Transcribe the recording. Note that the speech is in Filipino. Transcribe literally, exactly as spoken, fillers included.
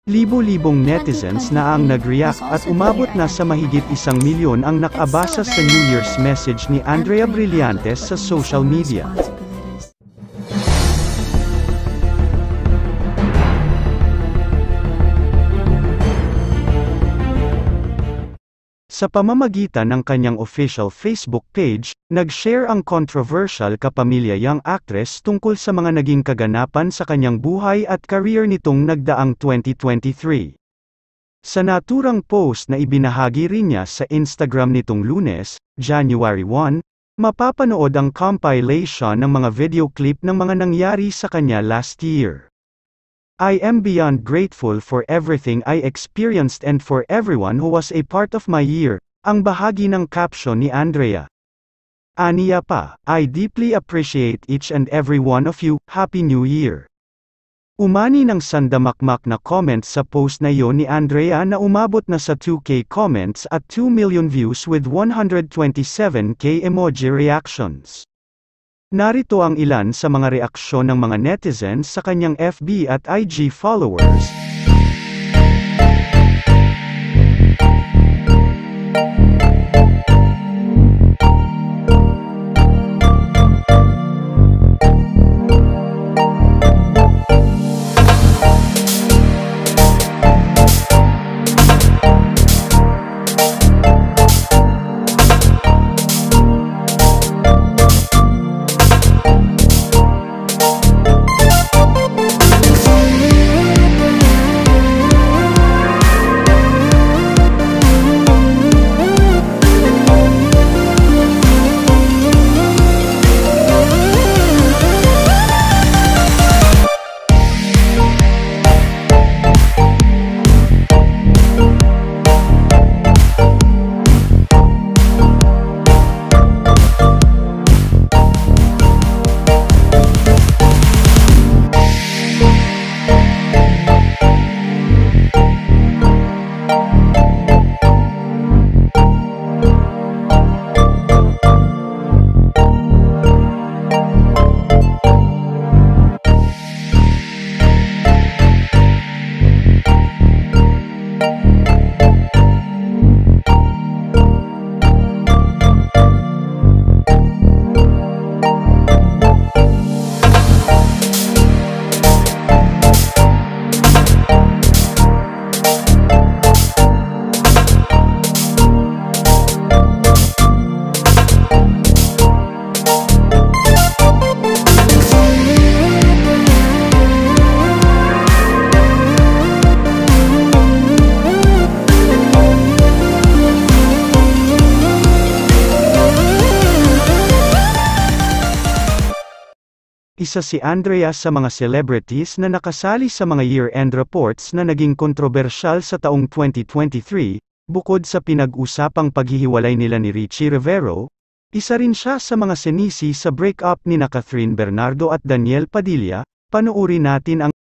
Libo-libong netizens na ang nag-react at umabot na sa mahigit isang milyon ang nakabasa sa New Year's message ni Andrea Brillantes sa social media. Sa pamamagitan ng kanyang official Facebook page, nag-share ang controversial kapamilyayang actress tungkol sa mga naging kaganapan sa kanyang buhay at career nitong nagdaang twenty twenty-three. Sa naturang post na ibinahagi rin niya sa Instagram nitong Lunes, January first, mapapanood ang compilation ng mga video clip ng mga nangyari sa kanya last year. I am beyond grateful for everything I experienced and for everyone who was a part of my year, ang bahagi ng caption ni Andrea. Aniya pa, I deeply appreciate each and every one of you, Happy New Year. Umani ng sandamakmak na comments sa post na iyon ni Andrea na umabot na sa two K comments at two million views with one hundred twenty-seven K emoji reactions. Narito ang ilan sa mga reaksyon ng mga netizens sa kanyang F B at I G followers. Isa si Andrea sa mga celebrities na nakasali sa mga year-end reports na naging kontrobersyal sa taong twenty twenty-three, bukod sa pinag-usapang paghihiwalay nila ni Richie Rivero, isa rin siya sa mga sinisi sa breakup ni na Catherine Bernardo at Daniel Padilla. Panoorin natin ang